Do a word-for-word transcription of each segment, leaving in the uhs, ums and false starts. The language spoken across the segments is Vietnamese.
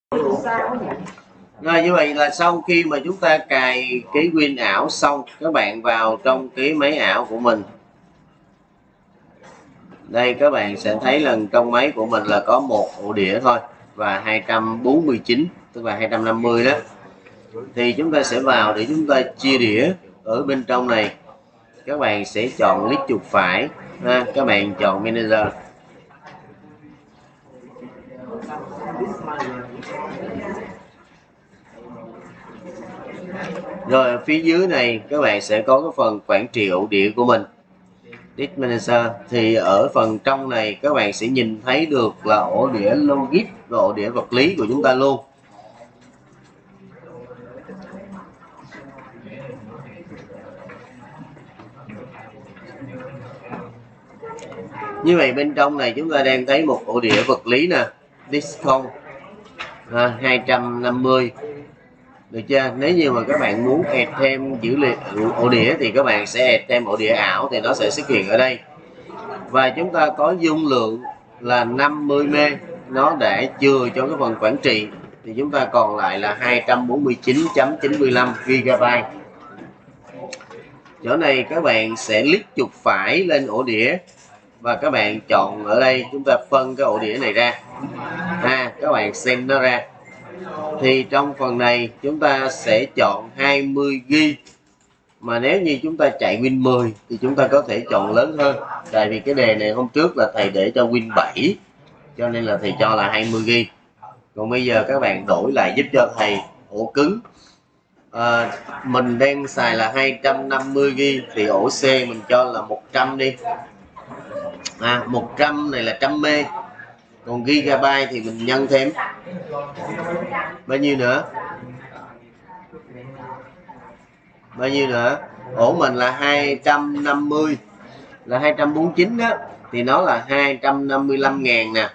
Rồi như vậy là sau khi mà chúng ta cài cái Win ảo xong, các bạn vào trong cái máy ảo của mình. Đây các bạn sẽ thấy là trong máy của mình là có một ổ đĩa thôi và hai trăm bốn mươi chín, tức là hai trăm năm mươi đó. Thì chúng ta sẽ vào để chúng ta chia đĩa. Ở bên trong này các bạn sẽ chọn click chuột phải ha, các bạn chọn Manager. Rồi ở phía dưới này các bạn sẽ có cái phần quản trị ổ đĩa của mình, Disk Manager. Thì ở phần trong này các bạn sẽ nhìn thấy được là ổ đĩa logic và ổ đĩa vật lý của chúng ta luôn. Như vậy bên trong này chúng ta đang thấy một ổ đĩa vật lý nè, disk không à, hai trăm năm mươi, được chưa? Nếu như mà các bạn muốn add thêm dữ liệu ổ đĩa thì các bạn sẽ add thêm ổ đĩa ảo, thì nó sẽ xuất hiện ở đây. Và chúng ta có dung lượng là năm mươi mê, nó đã chừa cho cái phần quản trị, thì chúng ta còn lại là hai trăm bốn mươi chín phẩy chín mươi lăm gi-ga-bai. Chỗ này các bạn sẽ click chuột phải lên ổ đĩa và các bạn chọn ở đây, chúng ta phân cái ổ đĩa này ra, à, các bạn xem nó ra. Thì trong phần này chúng ta sẽ chọn hai mươi gi-ga-bai, mà nếu như chúng ta chạy Win mười thì chúng ta có thể chọn lớn hơn. Tại vì cái đề này hôm trước là thầy để cho Win bảy, cho nên là thầy cho là hai mươi gi-ga-bai. Còn bây giờ các bạn đổi lại giúp cho thầy ổ cứng. À, mình đang xài là hai trăm năm mươi gi-ga-bai thì ổ C mình cho là một trăm đi. À, một trăm này là trăm mê. Còn gigabyte thì mình nhân thêm bao nhiêu nữa? Bao nhiêu nữa? Ổ mình là hai trăm năm mươi, là hai trăm bốn mươi chín đó, thì nó là hai trăm năm mươi lăm ngàn nè.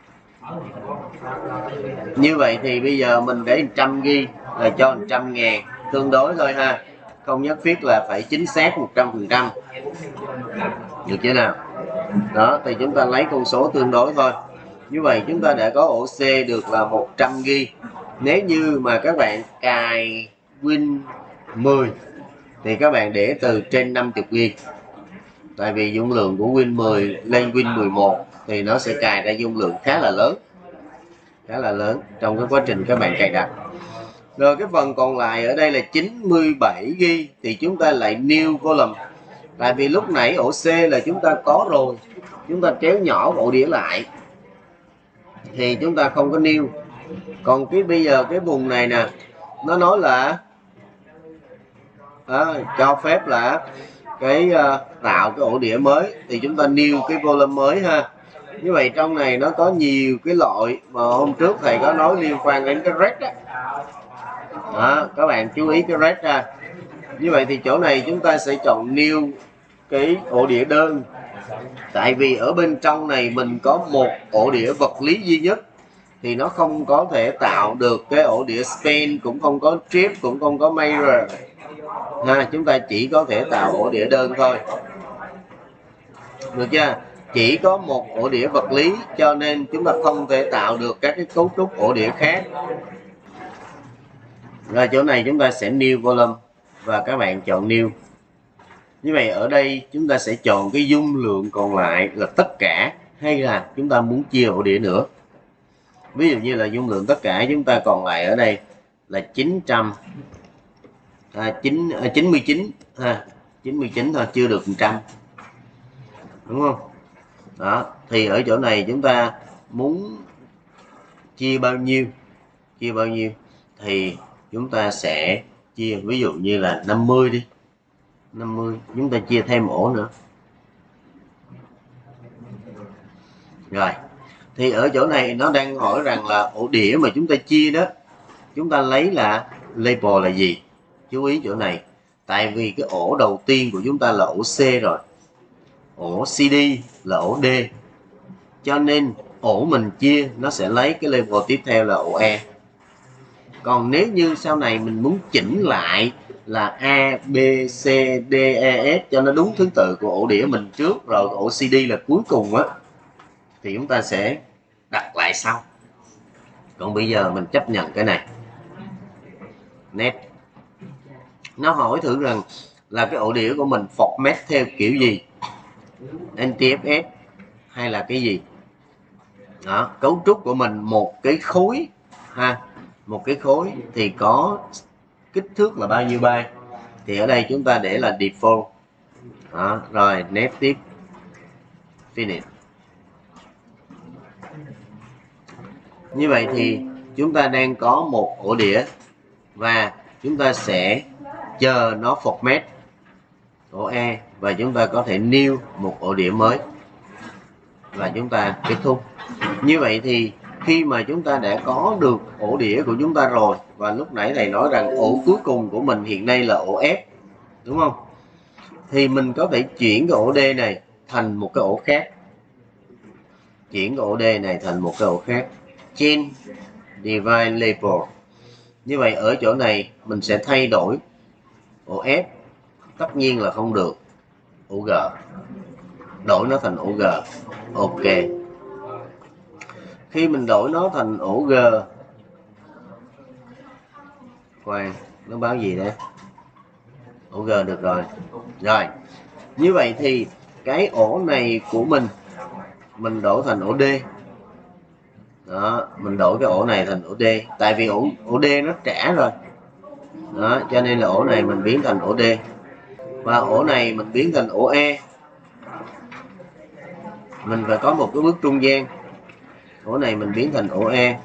Như vậy thì bây giờ mình để một trăm gi-ga-bai là cho một trăm ngàn, tương đối thôi ha, không nhất thiết là phải chính xác một trăm phần trăm, được chưa nào? Đó, thì chúng ta lấy con số tương đối thôi. Như vậy chúng ta đã có ổ C được là một trăm gi-ga-bai. Nếu như mà các bạn cài Win mười thì các bạn để từ trên năm mươi gi-ga-bai. Tại vì dung lượng của Win mười lên Win mười một thì nó sẽ cài ra dung lượng khá là lớn, khá là lớn trong cái quá trình các bạn cài đặt. Rồi cái phần còn lại ở đây là chín mươi bảy gi-ga-bai thì chúng ta lại new column. Tại vì lúc nãy ổ C là chúng ta có rồi, chúng ta kéo nhỏ ổ đĩa lại thì chúng ta không có new. Còn cái bây giờ cái vùng này nè, nó nói là à, cho phép là cái uh, tạo cái ổ đĩa mới, thì chúng ta new cái volume mới ha. Như vậy trong này nó có nhiều cái loại mà hôm trước thầy có nói liên quan đến cái red á. Đó, các bạn chú ý cái red ra. Như vậy thì chỗ này chúng ta sẽ chọn new cái ổ đĩa đơn. Tại vì ở bên trong này mình có một ổ đĩa vật lý duy nhất, thì nó không có thể tạo được cái ổ đĩa span, cũng không có chip, cũng không có mirror ha. Chúng ta chỉ có thể tạo ổ đĩa đơn thôi, được chưa? Chỉ có một ổ đĩa vật lý, cho nên chúng ta không thể tạo được các cái cấu trúc ổ đĩa khác. Rồi chỗ này chúng ta sẽ new volume và các bạn chọn new. Như vậy ở đây chúng ta sẽ chọn cái dung lượng còn lại là tất cả, hay là chúng ta muốn chia ổ đĩa nữa. Ví dụ như là dung lượng tất cả chúng ta còn lại ở đây là chín trăm, à, chín, à, chín mươi chín ha, chín mươi chín thôi, chưa được một trăm, đúng không? Đó, thì ở chỗ này chúng ta muốn chia bao nhiêu, chia bao nhiêu thì chúng ta sẽ chia, ví dụ như là năm mươi đi, năm mươi, chúng ta chia thêm ổ nữa. Rồi, thì ở chỗ này nó đang hỏi rằng là ổ đĩa mà chúng ta chia đó, chúng ta lấy là label là gì? Chú ý chỗ này, tại vì cái ổ đầu tiên của chúng ta là ổ C rồi, ổ xê đê là ổ D, cho nên ổ mình chia nó sẽ lấy cái label tiếp theo là ổ E. Còn nếu như sau này mình muốn chỉnh lại là A, B, C, D, E, F cho nó đúng thứ tự của ổ đĩa mình trước, rồi ổ xê đê là cuối cùng á, thì chúng ta sẽ đặt lại sau. Còn bây giờ mình chấp nhận cái này. Next. Nó hỏi thử rằng là cái ổ đĩa của mình format theo kiểu gì, en tê ép ét hay là cái gì. Đó, cấu trúc của mình một cái khối ha, một cái khối thì có kích thước là bao nhiêu byte, thì ở đây chúng ta để là default. Đó, rồi next tiếp, finish. Như vậy thì chúng ta đang có một ổ đĩa và chúng ta sẽ chờ nó format ổ E và chúng ta có thể new một ổ đĩa mới và chúng ta kết thúc. Như vậy thì khi mà chúng ta đã có được ổ đĩa của chúng ta rồi, và lúc nãy thầy nói rằng ổ cuối cùng của mình hiện nay là ổ F, đúng không? Thì mình có thể chuyển cái ổ D này thành một cái ổ khác. Chuyển cái ổ D này thành một cái ổ khác. Change device label. Như vậy ở chỗ này mình sẽ thay đổi ổ F, tất nhiên là không được, ổ G. Đổi nó thành ổ G. Ok. Khi mình đổi nó thành ổ G, khoan, nó báo gì đấy? Ổ G được rồi. Rồi. Như vậy thì cái ổ này của mình mình đổi thành ổ D. Đó, mình đổi cái ổ này thành ổ D, tại vì ổ ổ D nó trả rồi. Đó, cho nên là ổ này mình biến thành ổ D. Và ổ này mình biến thành ổ E. Mình phải có một cái bước trung gian. Ổ này mình biến thành ổ E.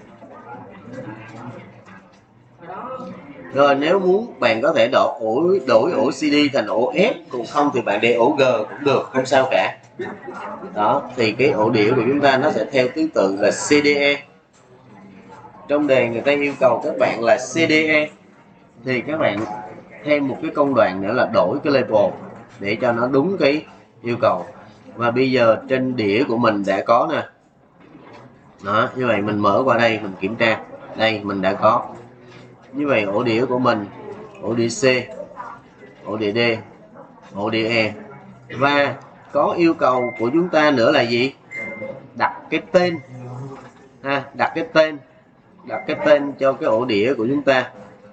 Rồi nếu muốn bạn có thể đổi ổ đổi ổ xê đê thành ổ F, còn không thì bạn để ổ G cũng được, không sao cả. Đó, thì cái ổ đĩa của chúng ta nó sẽ theo thứ tự là xê đê e. Trong đề người ta yêu cầu các bạn là xê đê e, thì các bạn thêm một cái công đoạn nữa là đổi cái label để cho nó đúng cái yêu cầu. Và bây giờ trên đĩa của mình đã có nè. Đó, như vậy mình mở qua đây mình kiểm tra. Đây mình đã có. Như vậy ổ đĩa của mình, ổ đĩa C, ổ đĩa D, ổ đĩa E. Và có yêu cầu của chúng ta nữa là gì? Đặt cái tên ha, đặt cái tên đặt cái tên cho cái ổ đĩa của chúng ta.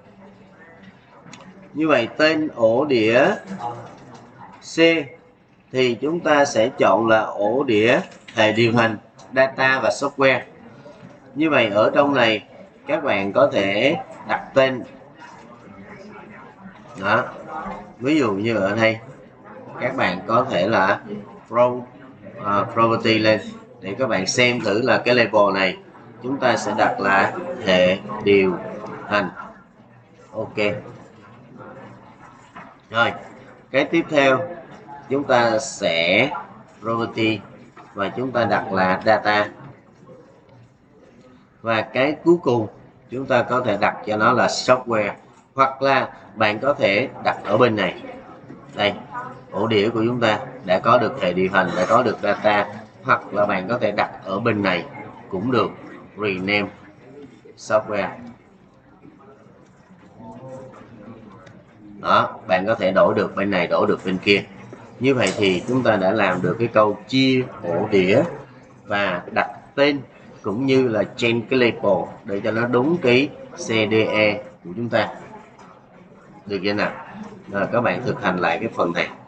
Như vậy tên ổ đĩa C thì chúng ta sẽ chọn là ổ đĩa hệ điều hành, data và software. Như vậy ở trong này các bạn có thể đặt tên. Đó, ví dụ như ở đây các bạn có thể là pro, uh, property lên để các bạn xem thử là cái level này chúng ta sẽ đặt là hệ điều hành. Ok. Rồi, cái tiếp theo chúng ta sẽ property và chúng ta đặt là data. Và cái cuối cùng chúng ta có thể đặt cho nó là software, hoặc là bạn có thể đặt ở bên này. Đây, ổ đĩa của chúng ta đã có được hệ điều hành, đã có được data, hoặc là bạn có thể đặt ở bên này cũng được, rename software. Đó, bạn có thể đổi được bên này, đổi được bên kia. Như vậy thì chúng ta đã làm được cái câu chia ổ đĩa và đặt tên cũng như là change cái label để cho nó đúng cái xê đê e của chúng ta. Được chưa nào? Rồi các bạn thực hành lại cái phần này.